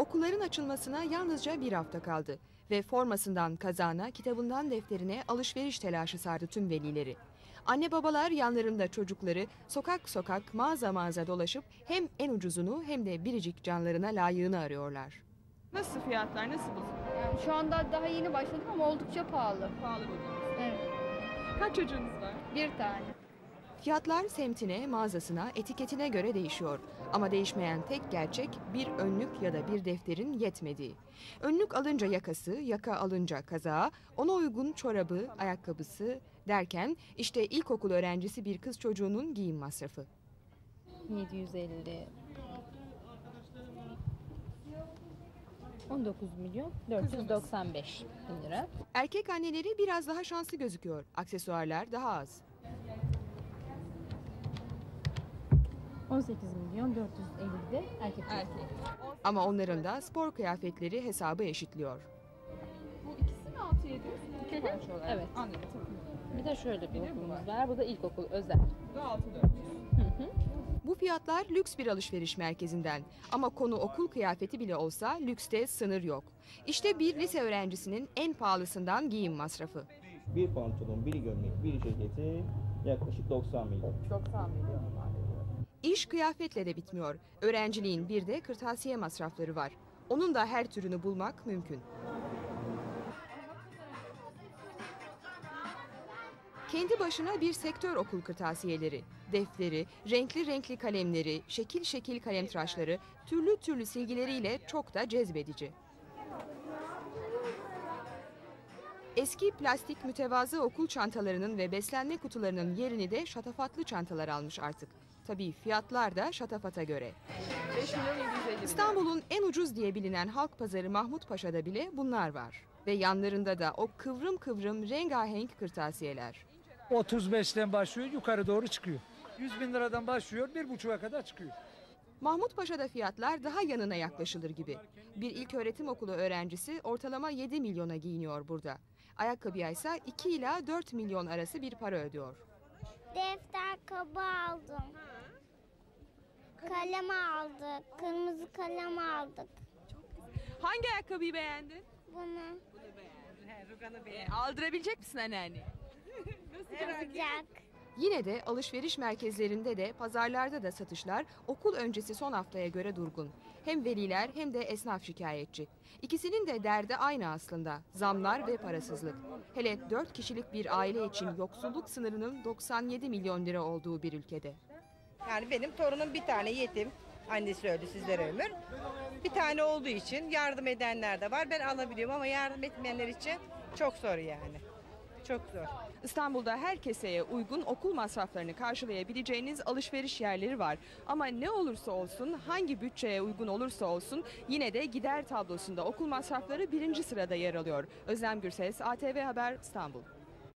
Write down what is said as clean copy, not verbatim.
Okulların açılmasına yalnızca bir hafta kaldı ve formasından kazağına, kitabından defterine alışveriş telaşı sardı tüm velileri. Anne babalar yanlarında çocukları sokak sokak, mağaza mağaza dolaşıp hem en ucuzunu hem de biricik canlarına layığını arıyorlar. Nasıl fiyatlar, nasıl buldun? Yani şu anda daha yeni başladım ama oldukça pahalı. Pahalı buldunuz. Evet, Kaç çocuğunuz var? bir tane. Fiyatlar semtine, mağazasına, etiketine göre değişiyor. Ama değişmeyen tek gerçek bir önlük ya da bir defterin yetmediği. Önlük alınca yakası, yaka alınca kazağı, ona uygun çorabı, ayakkabısı derken işte ilkokul öğrencisi bir kız çocuğunun giyim masrafı. 750 19.495.000 lira. Erkek anneleri biraz daha şanslı gözüküyor. Aksesuarlar daha az. 18.450.000'de erkek. Ama onların da spor kıyafetleri hesabı eşitliyor. Bu ikisi mi 6-7? İki parça olarak. Evet. Anladım, tamam. Bir de şöyle bir Bir de bu okulumuz var. var. Bu da ilkokul özel. Bu da 6-4. Bu fiyatlar lüks bir alışveriş merkezinden. Ama konu okul kıyafeti bile olsa lükste sınır yok. İşte bir lise öğrencisinin en pahalısından giyim masrafı. Bir pantolon, bir gömlek, bir ceketi yaklaşık 90 milyon. 90 milyon var. İş kıyafetle de bitmiyor. Öğrenciliğin bir de kırtasiye masrafları var. Onun da her türünü bulmak mümkün. Kendi başına bir sektör okul kırtasiyeleri. Defteri, renkli renkli kalemleri, şekil şekil kalemtıraşları, türlü türlü silgileriyle çok da cezbedici. Eski plastik mütevazı okul çantalarının ve beslenme kutularının yerini de şatafatlı çantalar almış artık. Tabii fiyatlar da şatafata göre. 5.750.000. İstanbul'un en ucuz diye bilinen halk pazarı Mahmutpaşa'da bile bunlar var. Ve yanlarında da o kıvrım kıvrım rengarenk kırtasiyeler. 35'ten başlıyor, yukarı doğru çıkıyor. 100.000 liradan başlıyor, 1,5'a kadar çıkıyor. Mahmutpaşa'da fiyatlar daha yanına yaklaşılır gibi. Bir ilköğretim okulu öğrencisi ortalama 7 milyona giyiniyor burada. Ayakkabıya ise 2 ila 4 milyon arası bir para ödüyor. Defter kabı aldım. Kalem aldık. Kırmızı kalem aldık. Hangi ayakkabıyı beğendin? Bunu Aldırabilecek misin anneanne? yapacak. Yine de alışveriş merkezlerinde de pazarlarda da satışlar okul öncesi son haftaya göre durgun. Hem veliler hem de esnaf şikayetçi. İkisinin de derdi aynı aslında: zamlar ve parasızlık. Hele 4 kişilik bir aile için yoksulluk sınırının 97 milyon lira olduğu bir ülkede. Yani benim torunum bir tane yetim. Annesi öldü, sizlere ömür. Bir tane olduğu için yardım edenler de var. Ben alabiliyorum ama yardım etmeyenler için çok zor yani. Çok zor. İstanbul'da her keseye uygun okul masraflarını karşılayabileceğiniz alışveriş yerleri var. Ama ne olursa olsun, hangi bütçeye uygun olursa olsun yine de gider tablosunda okul masrafları birinci sırada yer alıyor. Özlem Gürses, ATV Haber, İstanbul.